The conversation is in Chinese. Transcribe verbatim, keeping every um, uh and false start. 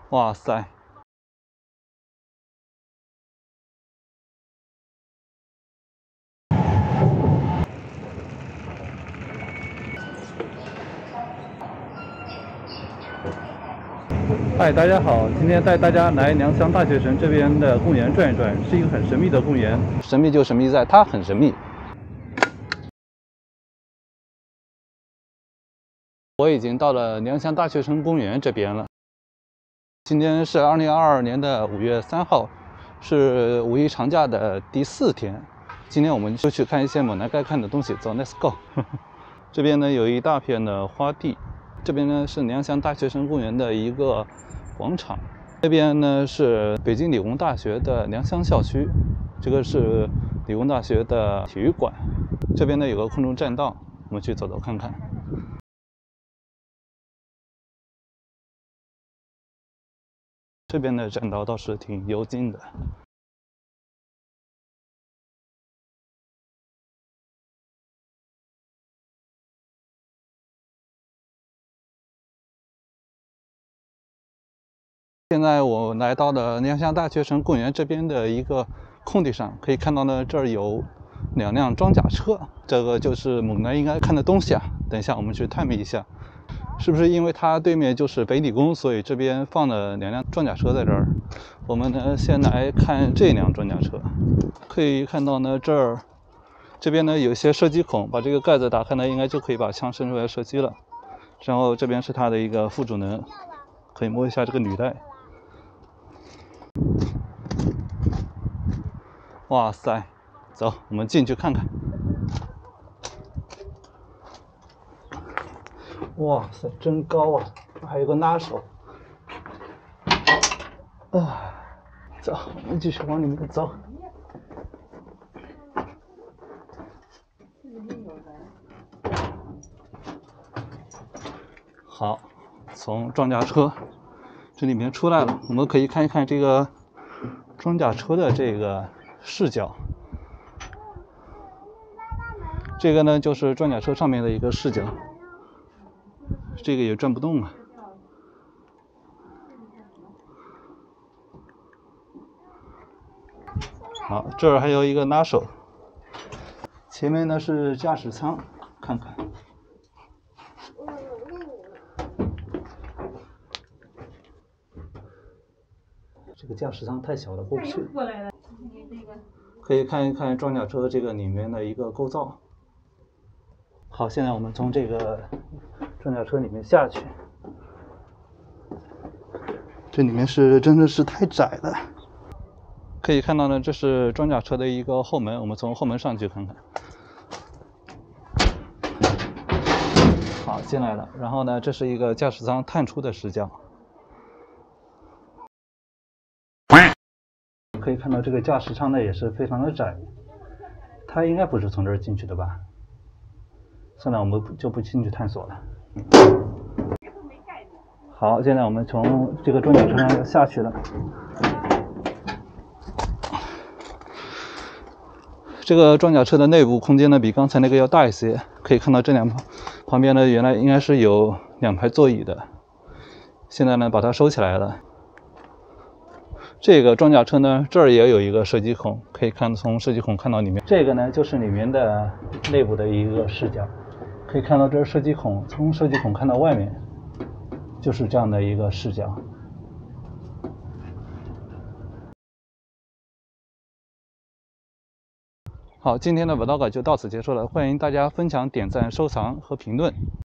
哇塞！嗨，大家好，今天带大家来良乡大学城这边的公园转一转，是一个很神秘的公园。神秘就神秘在它很神秘。我已经到了良乡大学城公园这边了。今天是二零二二年的五月三号，是五一长假的第四天。今天我们就去看一些猛男该看的东西，走 ，Let's go 。这边呢有一大片的花地，这边呢是良乡大学城公园的一个广场，这边呢是北京理工大学的良乡校区，这个是理工大学的体育馆，这边呢有个空中栈道，我们去走走看看。这边的栈道倒是挺幽静的。现在我来到了良乡大学城公园这边的一个空地上，可以看到呢，这儿有两辆装甲车，这个就是猛男应该看的东西啊。等一下我们去探秘一下，是不是因为它对面就是北理工，所以这边放了两辆装甲车在这儿。我们呢先来看这辆装甲车，可以看到呢这儿这边呢有一些射击孔，把这个盖子打开呢，应该就可以把枪伸出来射击了。然后这边是它的一个副主能，可以摸一下这个履带。哇塞，走，我们进去看看。哇塞，真高啊！还有个拉手。啊，走，我们继续往里面走。好，从装甲车这里面出来了，我们可以看一看这个装甲车的这个视角。这个呢就是装甲车上面的一个视角，这个也转不动啊。好，这儿还有一个拉手，前面呢是驾驶舱，看看。这个驾驶舱太小了，过不去。可以看一看装甲车这个里面的一个构造。好，现在我们从这个装甲车里面下去，这里面是真的是太窄了。可以看到呢，这是装甲车的一个后门，我们从后门上去看看。好，进来了。然后呢，这是一个驾驶舱探出的视角。可以看到这个驾驶舱呢也是非常的窄，它应该不是从这儿进去的吧？算了，我们就不进去探索了。好，现在我们从这个装甲车上下去了。这个装甲车的内部空间呢比刚才那个要大一些，可以看到这两旁旁边呢原来应该是有两排座椅的，现在呢把它收起来了。这个装甲车呢，这儿也有一个射击孔，可以看从射击孔看到里面。这个呢，就是里面的内部的一个视角，可以看到这是射击孔，从射击孔看到外面，就是这样的一个视角。好，今天的 vlog 就到此结束了，欢迎大家分享、点赞、收藏和评论。